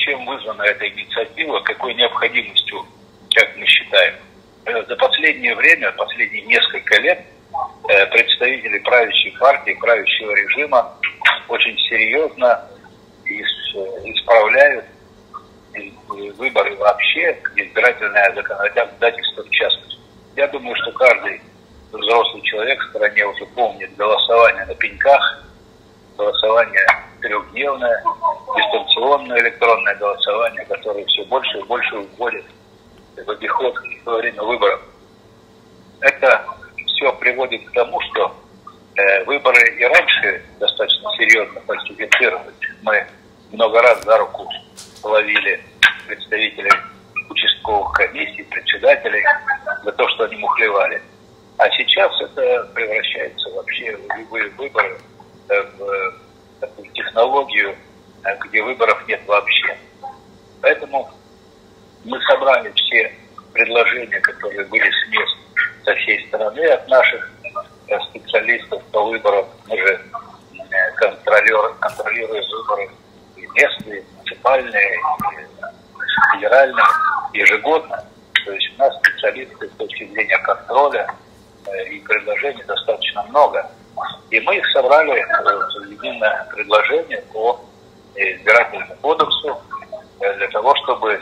чем вызвана эта инициатива, какой необходимостью, как мы считаем. За последнее время, последние несколько лет, представители правящей партии, правящего режима очень серьезно исправляют выборы вообще, избирательное законодательство в частности. Я думаю, что каждый взрослый человек в стране уже помнит голосование на пеньках, голосование трехдневное, дистанционное электронное голосование, которое все больше и больше вводит в обиход во время выборов. Это все приводит к тому, что выборы и раньше достаточно серьезно фальсифицировались. Мы много раз за руку ловили представителей участковых комиссий, председателей за то, что они мухлевали. А сейчас это превращается вообще в любые выборы в такую технологию, где выборов нет вообще. Поэтому мы собрали все предложения, которые были с мест со всей страны от наших специалистов по выборам. Мы же контролируем выборы и местные, и муниципальные, и федеральные, ежегодно. То есть у нас специалисты с точки зрения контроля и предложений достаточно много. И мы их собрали в единое предложение по избирательному кодексу для того, чтобы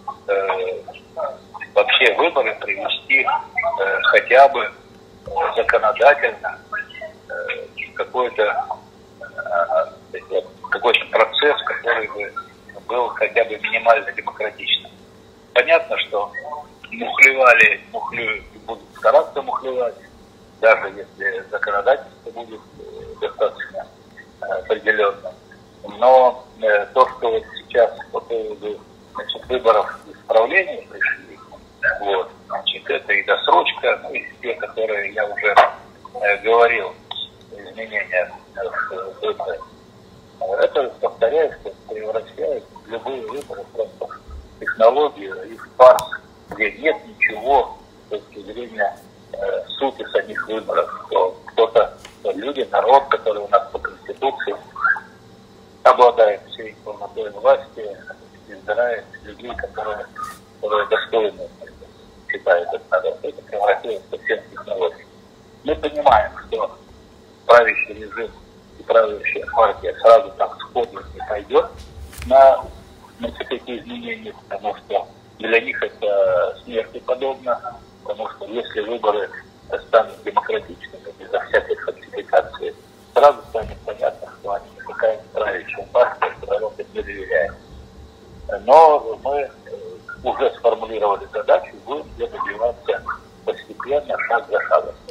вообще выборы привести хотя бы законодательно какой-то процесс, который бы был хотя бы минимально демократичным. Понятно, что мухлевали и будут стараться мухлевать, даже если законодательство будет достаточно определенным. Но то, что вот сейчас по поводу выборов исправления пришли, это и досрочка, и те, которые я уже говорил, изменения в выборах. Это, повторяю, что превращает любые выборы просто в технологию и в фарс, где нет ничего с точки зрения сути самих выборов. Что люди, народ, который у нас по Конституции обладает всей полнотой власти, избирает людей, которые достойны, считают это превратилось совсем в технологию. Мы понимаем, что правящий режим и правящая партия сразу так сходу не пойдет на такие изменения, потому что для них это смерти подобно, потому что если выборы станут демократичными, безо всякой фальсификации, сразу станет понятно, что они какая-то правящая партия, которой народ не доверяет. Но мы уже сформулировали задачу, будем добиваться постепенно, шаг за шагом.